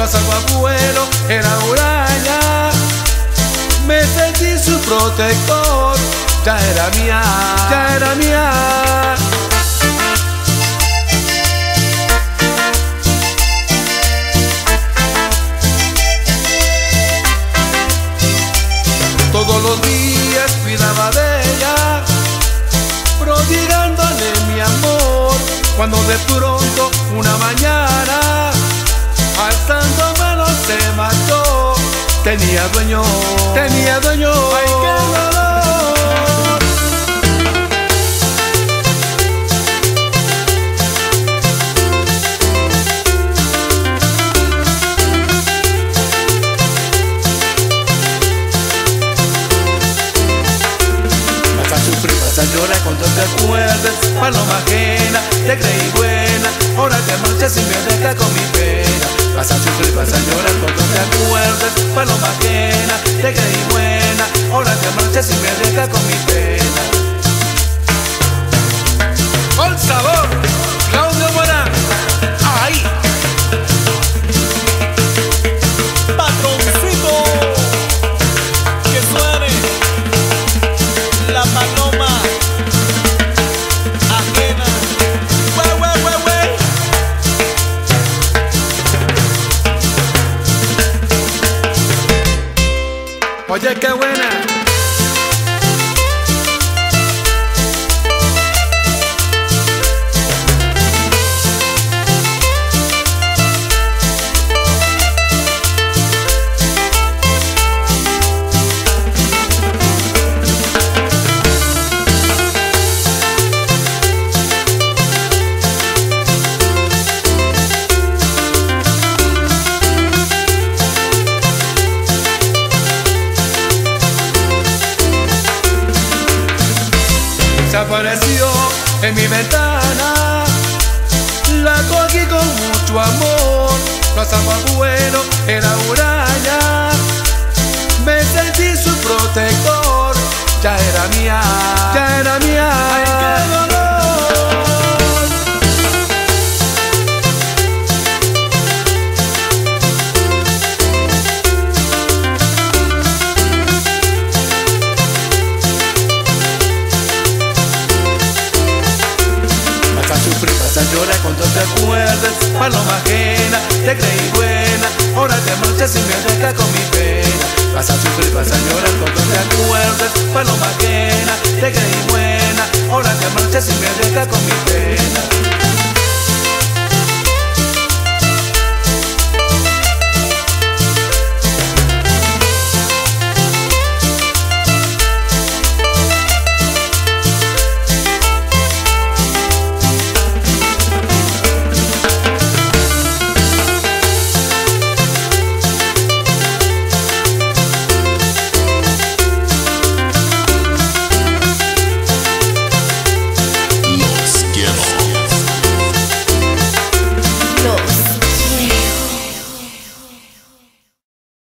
pasaba abuelo, era huraña. Me sentí su protector, ya era mía, ya era mía. Todos los días cuidaba de ella, prodigándole mi amor, cuando de pronto una mañana, alzando manos se marchó. Tenía dueño, ay qué dolor. Vas a sufrir, vas a llorar cuando te acuerdes, paloma ajena, te creí buena, ahora te marchas y me dejas con mi pena. Vas a sufrir, vas a llorar cuando te acuerdes, paloma ajena, te creí buena, ahora te marchas y me dejas con mi pena. Con sabor, Claudio Morán, ahí. Patroncito, que suene la paloma ajena. Oye, qué buena. Se apareció en mi ventana, la cogí con mucho amor. Pasaba bueno, era huraña. Me sentí su protector, ya era mía, ya era mía. Ay, qué dolor. Vas a llorar cuando te acuerdes, paloma ajena, te creí buena, ahora te marchas y me dejas con mi pena. Vas a sufrir, vas a llorar cuando te acuerdes, paloma ajena, te creí buena, ahora te marchas y me dejas con mi pena.